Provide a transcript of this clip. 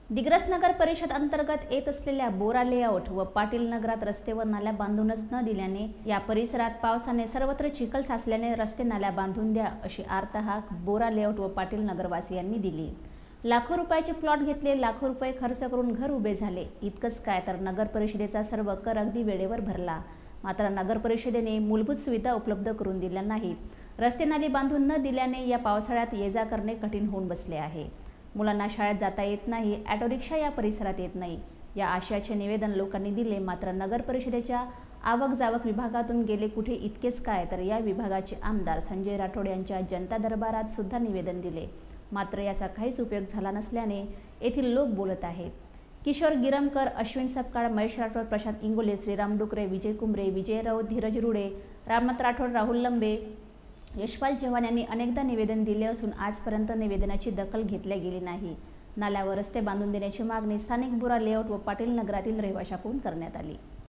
दिग्रस नगर परिषद अंतर्गत येत असलेल्या बोरा लेआउट व पाटील नगरात रस्ते व नाल्या बांधूनच न दिल्याने या परिसरात पावसाने सर्वत्र चिखल साचल्याने रस्ते नाल्या बांधून द्या अशी आर्तहाक बोरा लेआउट व पाटील नगरवासियांनी दिली। लाखो रुपयाचे प्लॉट घेतले, लाखो रुपये खर्च करून घर उभे झाले। इतकंच काय तर नगर परिषदेचा सर्व कर अगदी वेळेवर भरला, मात्र नगर परिषदेने मूलभूत सुविधा उपलब्ध करून दिल्या नाहीत। रस्ते नाली बांधून न दिल्याने या पावसाळ्यात ये-जा करणे कठीण होऊन बसले आहे। मुलांना शाळेत जाता येत नाही, ऑटो रिक्षा या परिसरात येत नाही। या आशयाचे निवेदन लोकांनी दिले, मात्र नगर परिषदेच्या आवक जावक विभागातून गेले कुठे। इतकेच काय तर या विभागाचे आमदार संजय राठोड यांच्या जनता दरबारात सुद्धा निवेदन दिले, मात्र याचा काहीच उपयोग झाला नसल्याने येथील लोक बोलत आहेत। किशोर गिरमकर, अश्विन सपकाळ, महेश राठोड, प्रशांत इंगोले, श्रीराम डुकरे, विजय कुंबरे, विजय राऊत, धीरज रुडे, रामनाथ राठोड, राहुल लंबे, यशपाल चव्हाण यांनी अनेकदा निवेदन दिले असून आजपर्यंत निवेदनाची दखल घेतल्या गेली नाही। नाल्यावर रस्ते बांधून देण्याची मागणी स्थानिक बोरा लेआउट व पाटील नगरातील रहिवाशांकडून करण्यात आली।